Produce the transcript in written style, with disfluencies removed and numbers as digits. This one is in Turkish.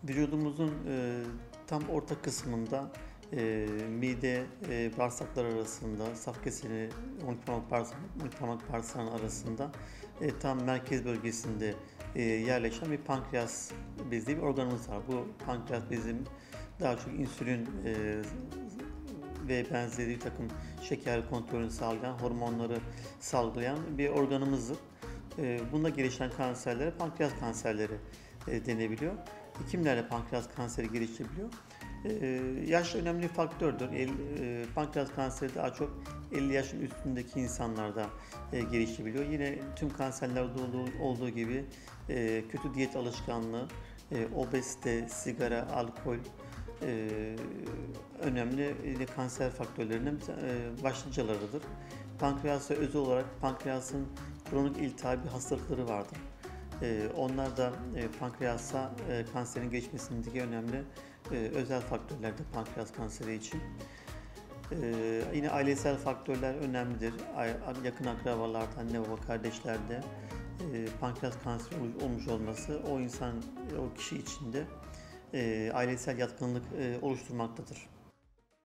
Vücudumuzun tam orta kısmında mide, bağırsaklar arasında, saf keseni, 12 parmak bağırsağının arasında tam merkez bölgesinde yerleşen bir pankreas bezli bir organımız var. Bu pankreas bizim daha çok insülin ve benzeri bir takım şeker kontrolünü sağlayan, hormonları salgılayan bir organımızdır. Bunda gelişen kanserlere pankreas kanserleri denebiliyor. Kimlerde pankreas kanseri gelişebiliyor? Yaş önemli bir faktördür. Pankreas kanseri daha çok 50 yaşın üstündeki insanlarda gelişebiliyor. Yine tüm kanserlerde olduğu gibi kötü diyet alışkanlığı, obezite, sigara, alkol önemli kanser faktörlerinin başlıcalarıdır. Pankreasa özel olarak pankreasın kronik iltihabi hastalıkları vardır. Onlar da pankreasa kanserin geçmesindeki önemli özel faktörlerdir pankreas kanseri için. Yine ailesel faktörler önemlidir. Yakın akrabalarda, anne baba kardeşlerde pankreas kanseri olmuş olması o kişi için de ailesel yatkınlık oluşturmaktadır.